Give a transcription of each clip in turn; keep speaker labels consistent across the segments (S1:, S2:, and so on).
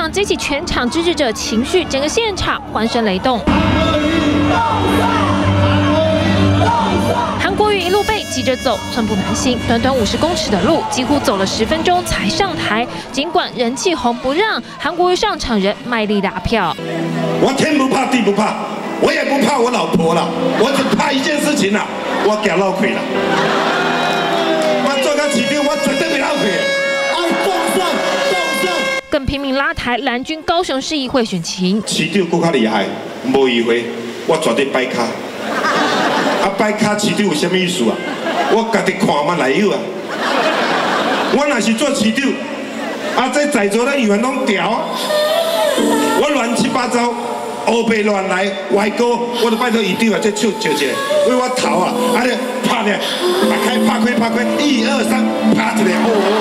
S1: 场激起全场支持者情绪，整个现场欢声雷动。韩国瑜一路被急着走，寸步难行，短短50公尺的路，几乎走了10分钟才上台。尽管人气红不让，韩国瑜上场人卖力拉票。
S2: 我天不怕地不怕，我也不怕我老婆了，我只怕一件事情了，我给闹亏了。我做到市长，我绝对袂闹亏。
S1: 更拼命拉抬蓝军高雄市议会选情。
S2: 市长更较厉害，无议会，我绝对摆卡。摆卡市长有啥物意思啊？我家己看嘛来有啊。我若是做市长，这在座的议员拢调啊，我乱七八糟。黑白乱来，歪歌，我就拜托议长啊，这手招一下，为我头啊，咧拍咧，拍开，1、2、3，拍一个，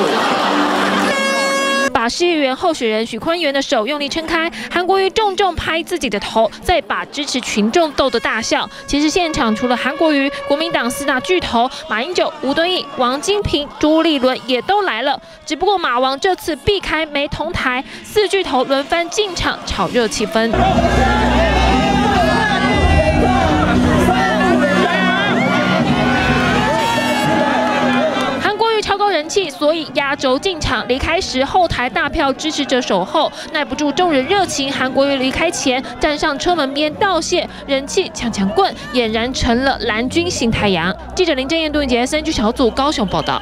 S1: 把市议员候选人许坤元的手用力撑开，韩国瑜重重拍自己的头，再把支持群众逗得大笑。其实现场除了韩国瑜，国民党4大巨头马英九、吴敦义、王金平、朱立伦也都来了，只不过马王这次避开没同台，4巨头轮番进场炒热气氛。超高人气，所以压轴进场。离开时，后台大票支持者守候，耐不住众人热情。韩国瑜离开前站上车门边道谢，人气强棍俨然成了蓝军新太阳。记者林正彦、杜云杰，SNG 小组高雄报道。